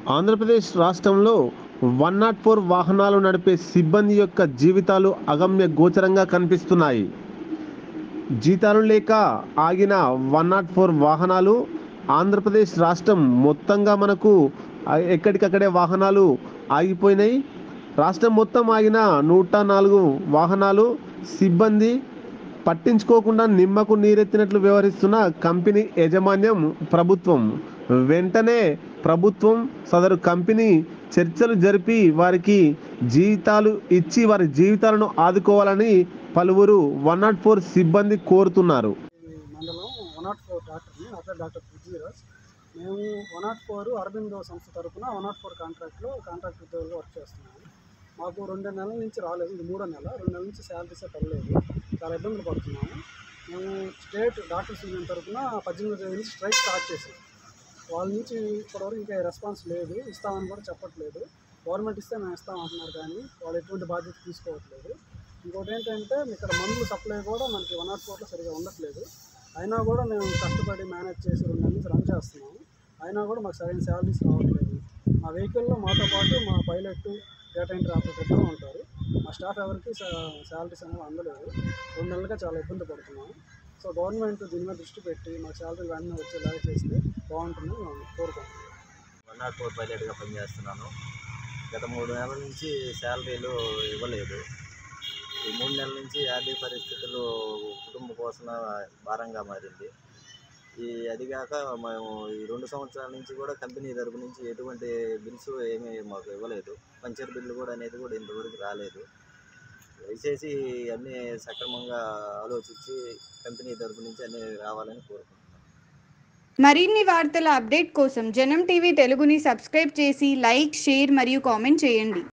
ఆంధ్రప్రదేశ్ రాష్ట్రంలో 104 వాహనాలు నడిపే సిబ్బంది యొక్క జీవితాలు అగమ్య గోచరంగా కనిపిస్తున్నాయి. జీతాలు లేక ఆగిన 104 వాహనాలు ఆంధ్రప్రదేశ్ రాష్ట్రం మొత్తంగా మనకు ఎక్కడికక్కడే వాహనాలు ఆగిపోయినాయి. రాష్ట్రం మొత్తం ఆగిన 104 వాహనాలు సిబ్బంది పట్టించుకోకుండా నిమ్మకు నీరెత్తినట్లు వ్యవహరిస్తున్న కంపెనీ యాజమాన్యం ప్రభుత్వం. వెంటనే ప్రభుత్వం సదరు కంపెనీ చర్చలు జరిపి వారికి జీతాలు ఇచ్చి వారి జీవితాలను ఆదుకోవాలని పలువురు 104 సిబ్బంది కోరుతున్నారు. మండలం 104 డాక్టర్ని. నా పేరు డాక్టర్ పృథ్వీరాజ్. మేము 104 అరబిందో సంస్థ తరఫున 104 కాంట్రాక్ట్ ఉద్యోగులుగా వర్క్ చేస్తున్నాము. మాకు 2 నెలల నుంచి రాలేదు, ఇది 3వ నెల. 2 నెలల నుంచి శాలరీసే పడలేదు. చాలా ఇబ్బందులు పడుతున్నాము. మేము స్టేట్ డాక్టర్స్ యూనియన్ తరఫున 18వ తేదీ నుంచి స్ట్రైక్ స్టార్ట్ చేసాం. వాళ్ళ నుంచి ఇప్పటివరకు ఇంకా రెస్పాన్స్ లేదు. ఇస్తామని కూడా చెప్పట్లేదు. గవర్నమెంట్ ఇస్తే మేము ఇస్తామంటున్నారు కానీ వాళ్ళు ఎటువంటి బాధ్యత తీసుకోవట్లేదు. ఇంకోటి ఏంటంటే ఇక్కడ మందులు సప్లై కూడా మనకి 104లో సరిగా ఉండట్లేదు. అయినా కూడా మేము కష్టపడి మేనేజ్ చేసి 2 నెలల నుంచి రన్ చేస్తున్నాము. అయినా కూడా మాకు సరైన శాలరీస్ రావట్లేదు. మా వెహికల్లో మాతో పాటు మా పైలట్, డేటా ఎంట్రీ ఆపరేటర్ ఇద్దరు ఉంటారు. మా స్టాఫ్ ఎవరికి శాలరీస్ అనేవి అందలేదు. 2 నెలలుగా చాలా ఇబ్బంది పడుతున్నాము. సో గవర్నమెంట్ దీని మీద దృష్టి పెట్టి మాకు శాలరీలు అన్నీ వచ్చేలాగా చేస్తే బాగుంటుందని మేము కోరుకుంటున్నాం. 104 పైలట్గా పనిచేస్తున్నాను. గత 3 నెలల నుంచి శాలరీలు ఇవ్వలేదు. ఈ 3 నెలల నుంచి ఆర్థిక పరిస్థితులు కుటుంబ పోషణ భారంగా మారింది. అదిగాక మేము ఈ 2 సంవత్సరాల నుంచి కూడా కంపెనీ తరపు నుంచి ఎటువంటి బిల్స్ ఏమీ మాకు ఇవ్వలేదు. పంచర్ బిల్లు కూడా అనేది కూడా ఇంతవరకు రాలేదు. దయచేసి అన్నీ సక్రమంగా ఆలోచించి కంపెనీ తరపు నుంచి అన్నీ రావాలని కోరుకుంటున్నాను. మరిన్ని వార్తల అప్డేట్ కోసం జనం టీవీ తెలుగుని సబ్స్క్రైబ్ చేసి లైక్, షేర్ మరియు కామెంట్ చేయండి.